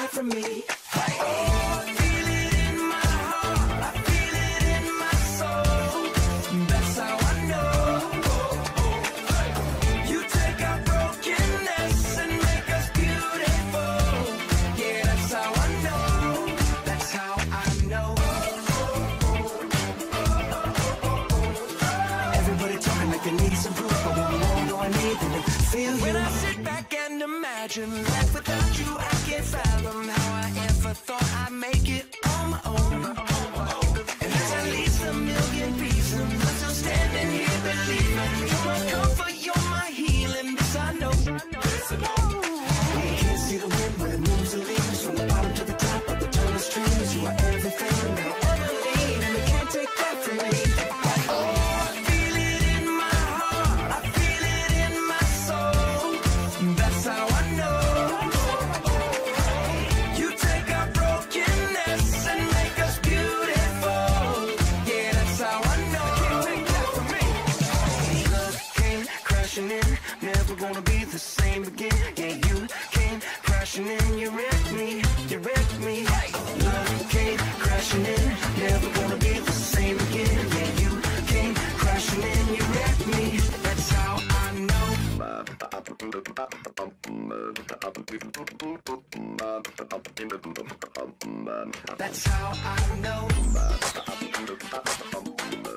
that from me. Oh, I feel it in my heart, I feel it in my soul. That's how I know. You take our brokenness and make us beautiful. Yeah, that's how I know. That's how I know. Everybody talking like they need some proof, but when we all know I need them to feel you. When I sit back and imagine life without you, I can't fathom how I ever thought I'd make it on my own. And there's at least a million reasons I'm still standing here believing you're my comfort, you're my healing. This I know. We can't see the wind, but it moves the leaves from the bottom to the top of the tallest streams. You are everything that I'll ever need, and they can't take that from me. Never gonna be the same again. Yeah, you came crashing in, you wrecked me, you wrecked me. Love came crashing in, never gonna be the same again. Yeah, you came crashing in, you wrecked me. That's how I know. That's how I know.